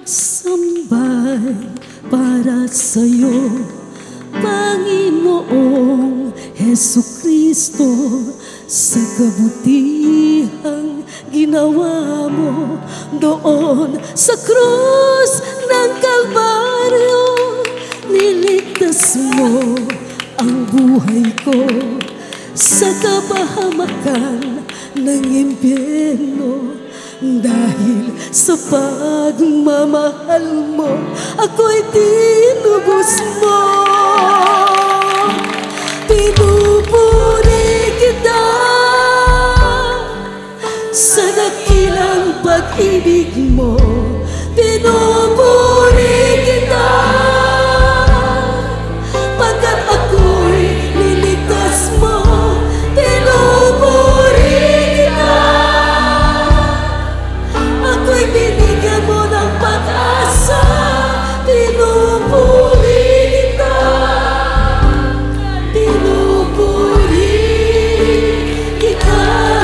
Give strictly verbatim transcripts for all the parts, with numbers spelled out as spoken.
Sambay para sa'yo, Panginoong Jesucristo, sa kabutihang ginawa mo doon sa krus ng Kalbaryo. Niligtas mo ang buhay ko sa kapahamakan ng impyerno. Dahil sa pagmamahal mo, ako'y tinubos mo. Pinupuri kita sa dakilang pag-ibig mo. Pinupuri kita pagkat ako'y niligtas mo. Pinupuri kita, ako'y binigyan mo ng pag-asa. Pinupuri kita, pinupuri kita.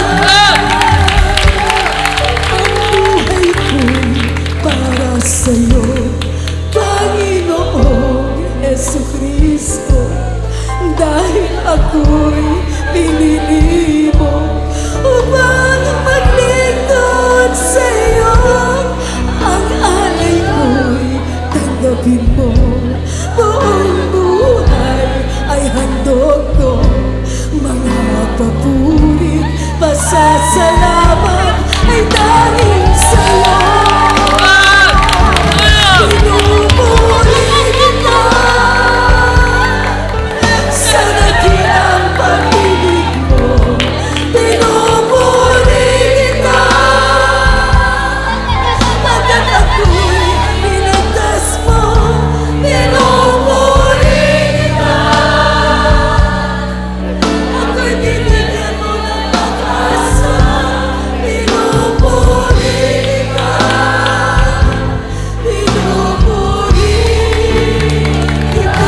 Ang buhay ko'y para sa'yo, Panginoong Jesucristo. Dahil ako'y pinili mo upang maglingkod sa'yo. Ang alay ko'y tanggapin mo. Buong buhay ay handog ko. Mga papuri, pasasalamat ay dahil sa'yo. Pinupuri kita sa dakilang pag-ibig mo. Pinupuri kita pagkat ako'y niligtas mo. Pinupuri kita, ako'y binigyan mo ng pag-asa. Pinupuri kita, pinupuri kita.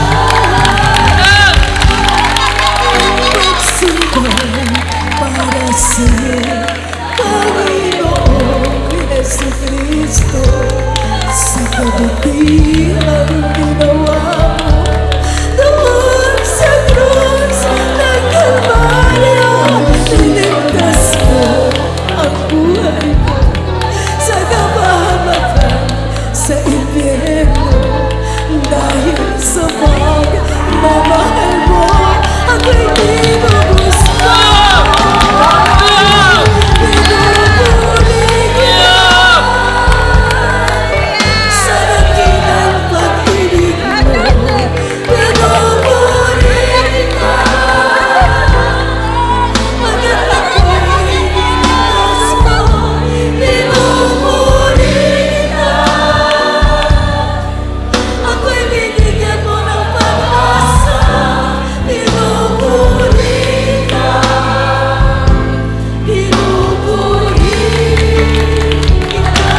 Pagsumbay para sa'yo, Panginoong Jesucristo, sa kabutihang ginawa mo doon sa krus ng Kalbaryo. Niligtas mo ang buhay ko sa kapahamakan sa impyerno. Dahil sa pagmamahal mo, ako'y tinubos mo. Pinupuri kita sa dakilang pag-ibig mo. Pinupuri kita pagkat ako'y niligtas mo. Pinupuri kita, ako'y binigyan mo ng pag-asa. Pinupuri kita, pinupuri kita.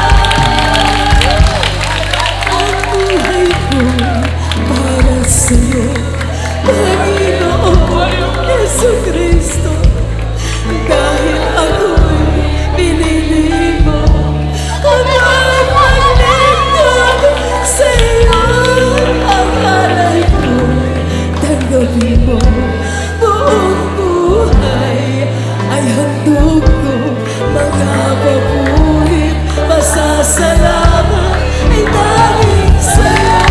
Ang buhay ko'y para sa'yo, Panginoong Jesucristo. Dahil ako'y pinili mo upang maglingkod sa'yo. Ang alay ko'y tanggapin mo. Buong buhay ay handog ko. Mga papurit, pasasalamat ay dahil sa'yo.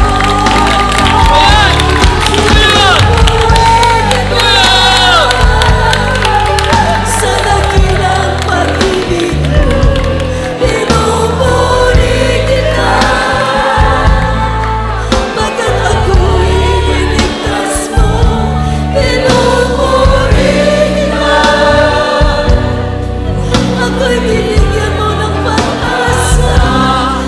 Sa dakilang pag-ibig mo, pinupuri kita pagkat ako'y niligtas mo. Pinupuri kita, ako'y binigyan mo ng pag-asa.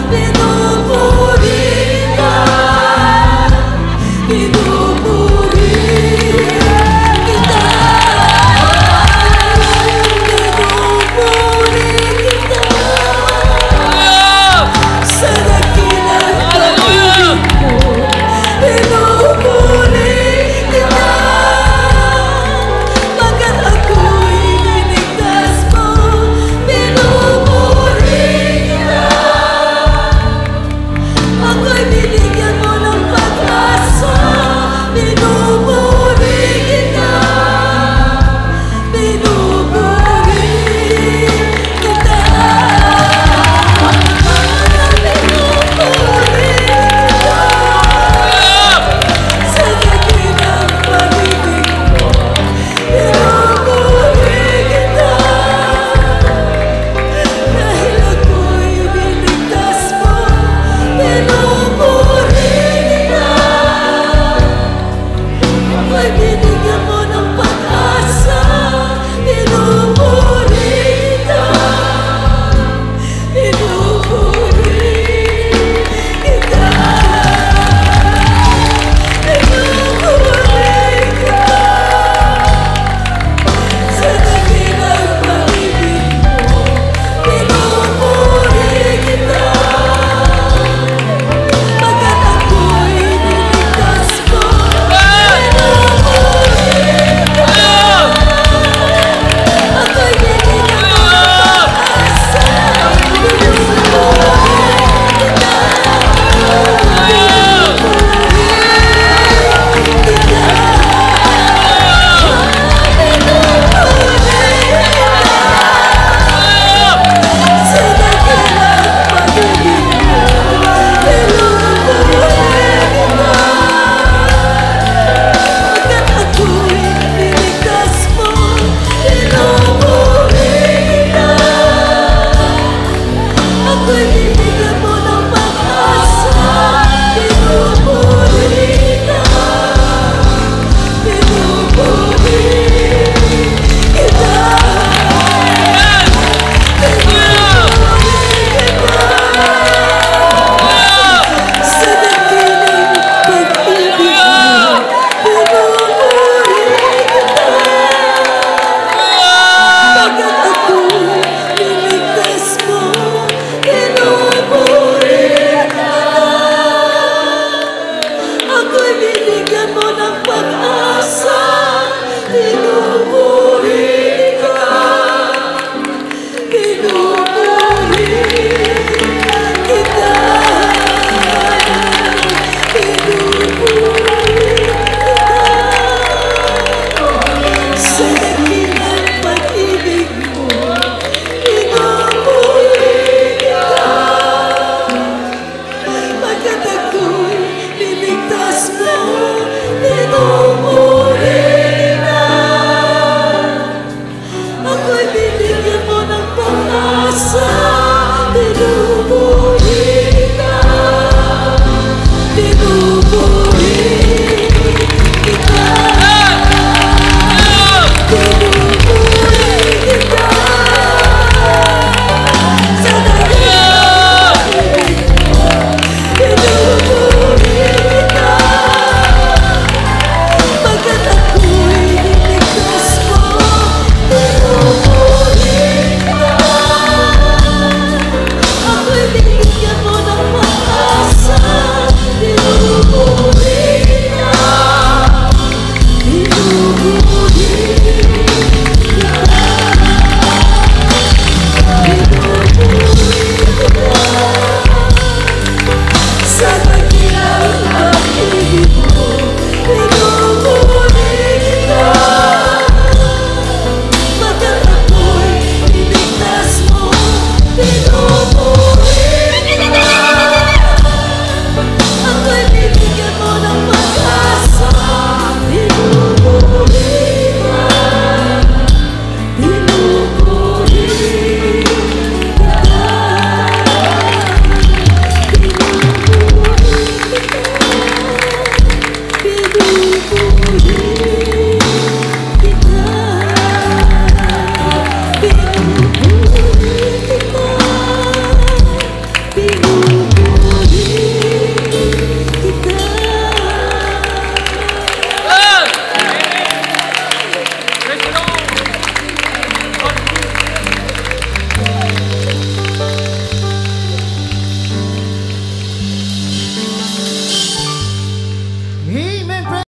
sa